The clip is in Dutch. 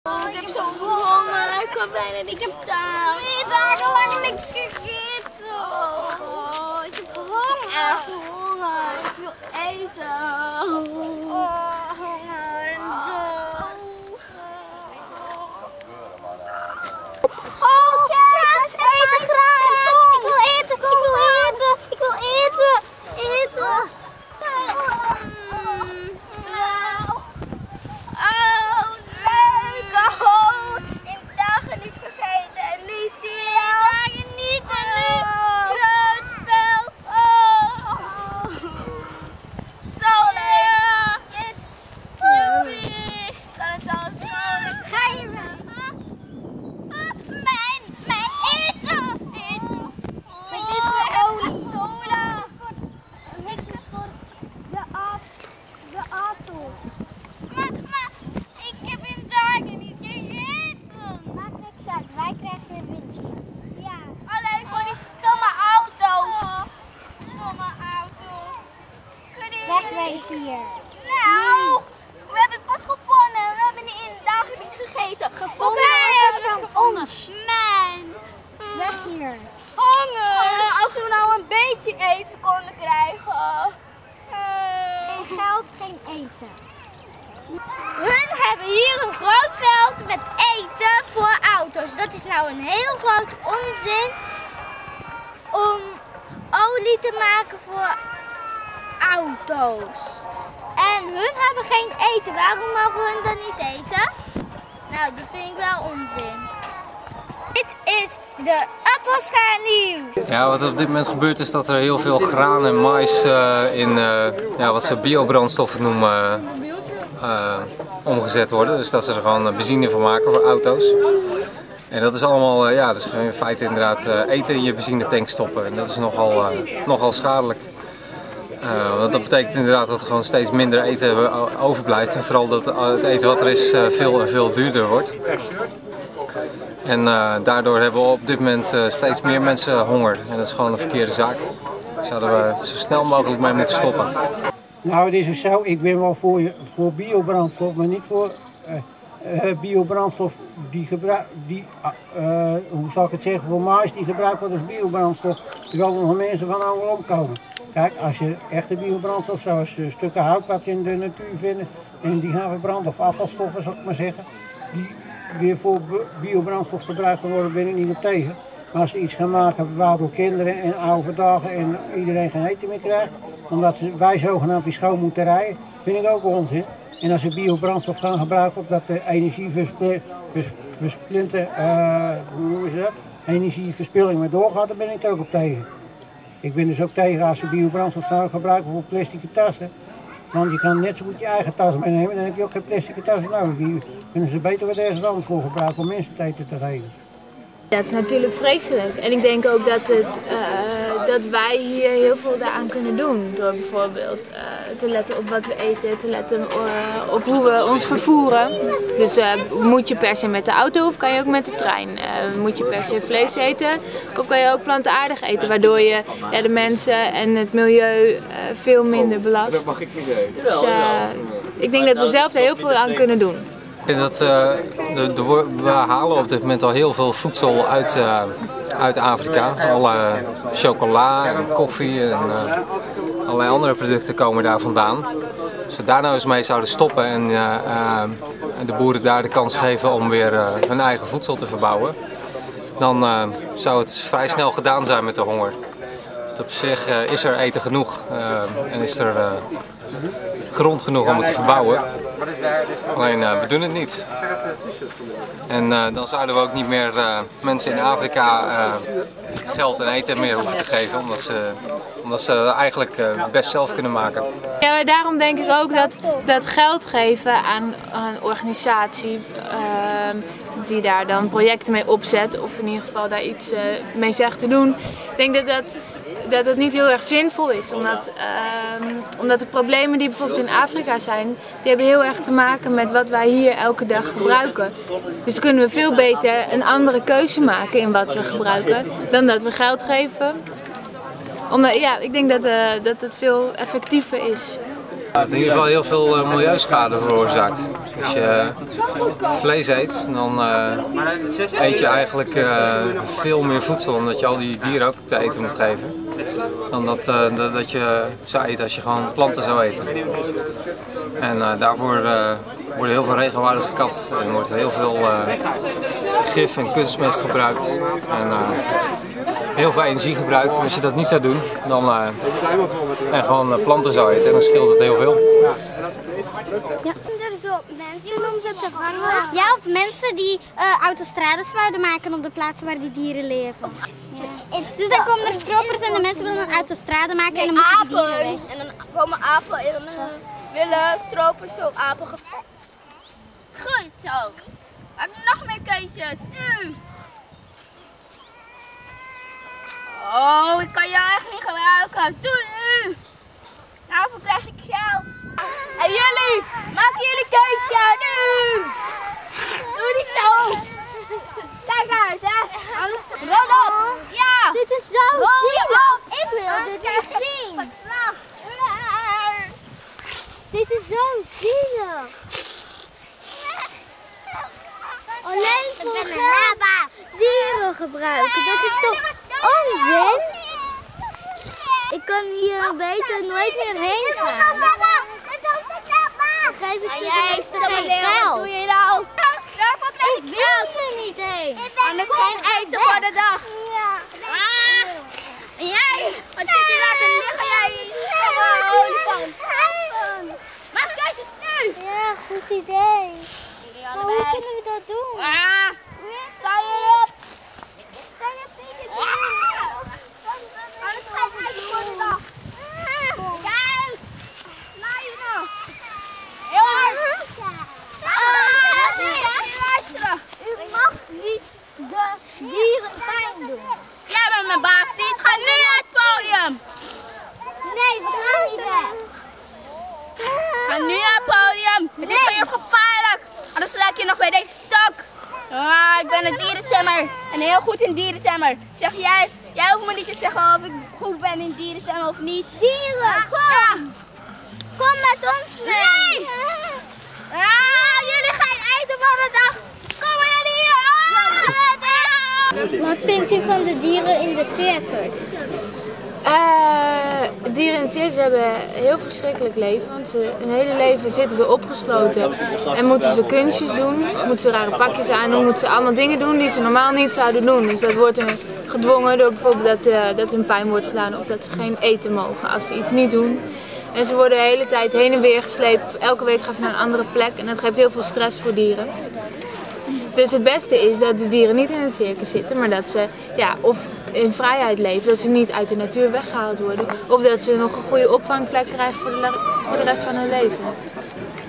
Ik heb zo'n honger, ik kan bijna niks staan. Ik heb dagenlang niks gegeten. Oh, ik heb honger. Echt honger, ik wil eten. Oh, honger en dood. Oh, kijk, eten graag. Ik wil eten, ik wil eten, ik wil eten. Eten. Oh, leuk. Oh, in dagen niet gegeten. En nu zie je. Dagen niet en nu groot veld. Oh. Zo leuk. Yes. Joepie. Kan het al zo leuk. Ga je wel? Mijn eten. Eten. Met deze olie. Cola. Niks voor de auto. Maar ik heb in dagen niet gegeten. Maakt niks uit, wij krijgen weer winst. Ja. Alleen voor die stomme auto's. Stomme auto. Wegwezen hier. Nou, we hebben het pas gevonden. We hebben in dagen niet gegeten. Gevonden van ons. Man. Weg hier. Honger. Als we nou een beetje eten konden krijgen. Geen geld, geen eten. Hun hebben hier een groot veld met eten voor auto's. Dat is nou een heel groot onzin om olie te maken voor auto's. En hun hebben geen eten. Waarom mogen hun dan niet eten? Nou, dat vind ik wel onzin. Dit is de Appelscha-nieuws. Ja, wat er op dit moment gebeurt is dat er heel veel graan en mais in wat ze biobrandstoffen noemen omgezet worden. Dus dat ze er gewoon benzine van maken voor auto's. En dat is allemaal, dat is in feite inderdaad eten in je benzinetank stoppen. En dat is nogal schadelijk. Want dat betekent inderdaad dat er gewoon steeds minder eten overblijft. En vooral dat het eten wat er is veel en veel duurder wordt. En daardoor hebben we op dit moment steeds meer mensen honger. En dat is gewoon een verkeerde zaak. Daar zouden we zo snel mogelijk mee moeten stoppen. Nou, het is zo, ik ben wel voor biobrandstof, maar niet voor biobrandstof hoe zal ik het zeggen, voor mais die gebruikt wordt als biobrandstof. Er zullen nog mensen van allemaal omkomen. Kijk, als je echte biobrandstof, zoals stukken hout wat ze in de natuur vinden, en die gaan verbranden, of afvalstoffen zal ik maar zeggen, die weer voor biobrandstof gebruikt kan worden, ben ik niet op tegen. Maar als ze iets gaan maken waardoor kinderen en oude dagen en iedereen geen eten meer krijgt, omdat wij zogenaamd die schoon moeten rijden, vind ik ook onzin. En als ze biobrandstof gaan gebruiken op dat de energieverspilling maar doorgaat, dan ben ik er ook op tegen. Ik ben dus ook tegen als ze biobrandstof zouden gebruiken voor plastic tassen. Want je kan net zo goed je eigen tas meenemen, dan heb je ook geen plastic tassen nodig. Die kunnen ze beter wat ergens anders voor gebruiken om mensen te eten te geven. Ja, het is natuurlijk vreselijk. En ik denk ook dat wij hier heel veel daaraan kunnen doen. Door bijvoorbeeld te letten op wat we eten, te letten op hoe we ons vervoeren. Dus moet je per se met de auto of kan je ook met de trein? Moet je per se vlees eten of kan je ook plantaardig eten? Waardoor je de mensen en het milieu veel minder belast. Dus ik denk dat we zelf er heel veel aan kunnen doen. Ik denk dat we halen op dit moment al heel veel voedsel uit Afrika. Alle chocola en koffie en allerlei andere producten komen daar vandaan. Als we daar nou eens mee zouden stoppen en de boeren daar de kans geven om weer hun eigen voedsel te verbouwen, dan zou het vrij snel gedaan zijn met de honger. Op zich is er eten genoeg en is er grond genoeg om het te verbouwen. Alleen we doen het niet. En dan zouden we ook niet meer mensen in Afrika geld en eten meer hoeven te geven, omdat ze dat eigenlijk best zelf kunnen maken. Ja, daarom denk ik ook dat geld geven aan een organisatie die daar dan projecten mee opzet, of in ieder geval daar iets mee zegt te doen. Ik denk dat het niet heel erg zinvol is, omdat de problemen die bijvoorbeeld in Afrika zijn, die hebben heel erg te maken met wat wij hier elke dag gebruiken. Dus dan kunnen we veel beter een andere keuze maken in wat we gebruiken, dan dat we geld geven. Ik denk dat het veel effectiever is. Het in ieder geval heel veel milieuschade veroorzaakt. Als je vlees eet, dan eet je eigenlijk veel meer voedsel omdat je al die dieren ook te eten moet geven. Dan dat je zou eten als je gewoon planten zou eten. En daarvoor worden heel veel regenwouden gekapt en wordt heel veel gif en kunstmest gebruikt. En heel veel energie gebruikt. En als je dat niet zou doen, dan en gewoon planten zou eten, dan scheelt het heel veel. Ja. Er zo mensen om ze te vangen. Ja, of mensen die autostrades zouden maken op de plaatsen waar die dieren leven. Ja. Dus dan komen er stropers en de mensen willen een autostrade maken en dan moeten die dieren weg. En dan komen apen en dan willen stropers zo apen. Goed zo. Maak nog meer keutjes. Nu. Oh, ik kan jou echt niet gebruiken. Doe nu. Daarvoor krijg ik geld. En jullie, maken jullie keutje nu. Doe niet zo. Kijk uit, hè. Anders rol op. Ja. Dit is zo zielig. Ik wil Anders dit krijg niet je zien. verslag. Dit is zo zielig. Alleen voor dieren gebruiken, dat is toch onzin? Ik kan hier beter nooit meer heen gaan. Geef ik ze geen geld. Wat doe je nou? Daarvoor krijg Ik wil er niet heen. Anders geen eten voor de dag. En jij? Wat zit je laten liggen, jij? Olifant. Maak keutjes nu. Ja, goed idee. Maar hoe kunnen we dat doen? Sta je op. Anders ga je eten voor de dag. Juist. Laat je nou. Heel hard. Luisteren. U mag niet de dieren pijn doen. Jij bent mijn baas niet. Ga nu naar het podium. Nee, we gaan niet weg. Ga nu naar het podium. Het is heel gevaarlijk. Anders laat je nog bij deze stok. Ik ben een dierentemmer. En heel goed in dierentemmer. Zeg jij hoeft me niet te zeggen of ik goed ben in dierentemmer of niet. Dieren, kom! Kom met ons mee! Nee! Jullie gaan eten voor de dag. Komen jullie hier? Wat vindt u van de dieren in de circus? Dieren in het circus hebben een heel verschrikkelijk leven, want hun hele leven zitten ze opgesloten en moeten ze kunstjes doen, moeten ze rare pakjes aandoen, moeten ze allemaal dingen doen die ze normaal niet zouden doen. Dus dat wordt hun gedwongen door bijvoorbeeld dat hun pijn wordt gedaan of dat ze geen eten mogen als ze iets niet doen. En ze worden de hele tijd heen en weer gesleept, elke week gaan ze naar een andere plek en dat geeft heel veel stress voor dieren. Dus het beste is dat de dieren niet in het circus zitten, maar dat ze of in vrijheid leven, dat ze niet uit de natuur weggehaald worden. Of dat ze nog een goede opvangplek krijgen voor de rest van hun leven.